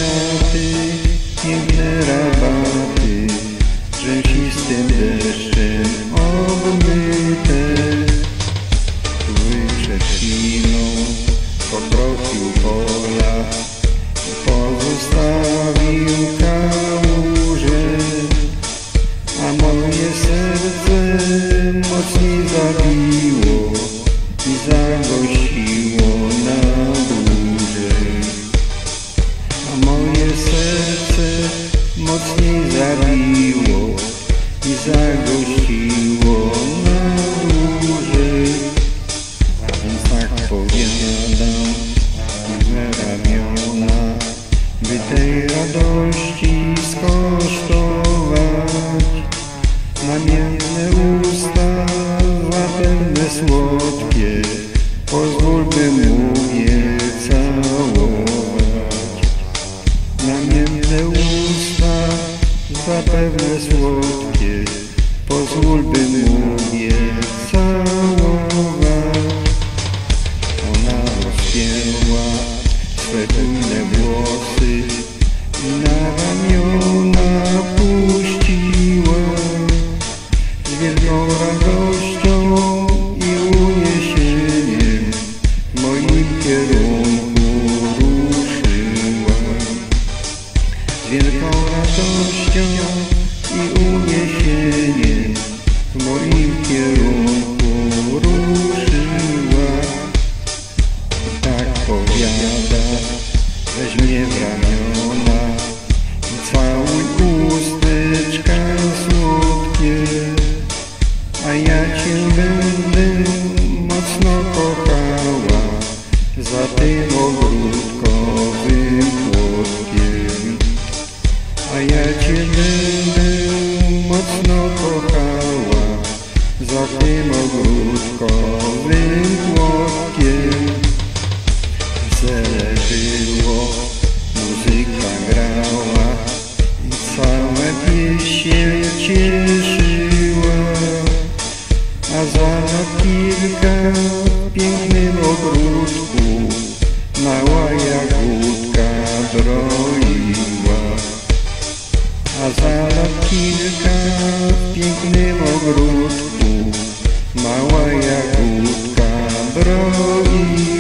kwiaty, piękne rabaty, rzęsistym deszczem obmyte. Który przed chwilą pokroczył pola i pozostawił kałuże, a moje serce mocniej zabiło i zagościło na dłużej. A moje serce mocniej zabiło i zagościło na dłużej. Więc tak powiadam me ramiona, by tej radości skosztować. Namiętne usta, zapewne słodkie, pozwól, by mówię całować. Namiętne usta, zapewne słodkie, pozwól, by mówię całować. Ona rozpięła swe bujne włosy i na ramiona puściła. Z wielką radością i uniesieniem w moim kierunku ruszyła. Z wielką radością i uniesieniem w moim kierunku ruszyła. I tak powiada, weź mnie w ramiona i całuj usteczka słodkie, a ja cię będę mocno kochała za tym ogródkowym płotkiem. A ja cię będę mocno kochała za tym ogródkowym płotkiem. Wesele było, muzyka grała i całe wieś się cieszyła. A za kilka w pięknym ogródku mała jagódka broiła. A za kilka w pięknym ogródku mała jagódka broiła.